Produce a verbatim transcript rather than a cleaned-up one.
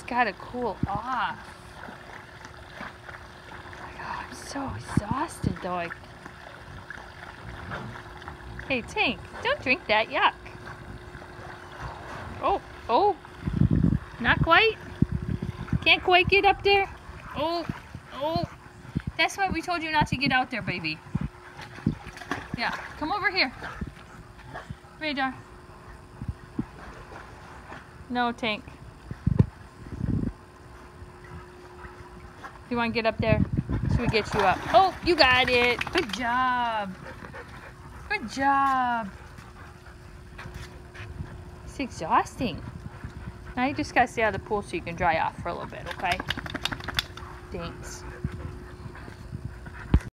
gotta cool off. Oh, I'm so exhausted though. I... Hey, Tank, don't drink that. Yuck. Oh, oh. Not quite. Can't quite get up there. Oh, oh. That's why we told you not to get out there, baby. Yeah, come over here. Radar. No, Tank. You want to get up there? Should we get you up? Oh, you got it. Good job. Good job. It's exhausting. Now you just got to stay out of the pool so you can dry off for a little bit, okay? Thanks.